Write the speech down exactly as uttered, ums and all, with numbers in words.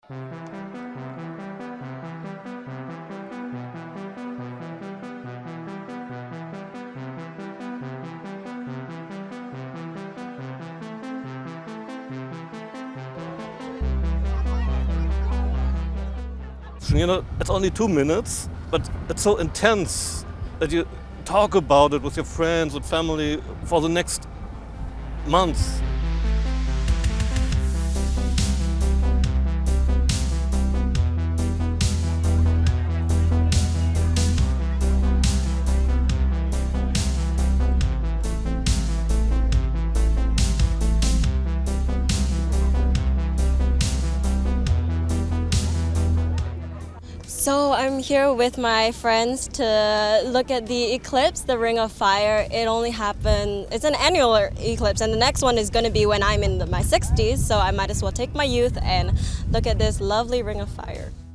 You know, it's only two minutes, but it's so intense that you talk about it with your friends and family for the next months. So I'm here with my friends to look at the eclipse, the Ring of Fire. It only happened, it's an annual eclipse, and the next one is going to be when I'm in the, my sixties, so I might as well take my youth and look at this lovely Ring of Fire.